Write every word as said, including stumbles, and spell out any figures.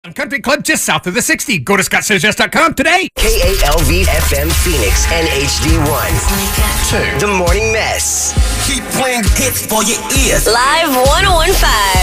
Country Club just south of the sixty. Go to scott says dot com today. K A L V F M Phoenix and H D one. Two. The Morning Mess. Keep playing hits for your ears. Live one oh one point five.